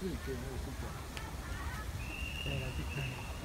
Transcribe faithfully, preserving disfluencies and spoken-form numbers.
自己觉得那个是假的。 对，来去看。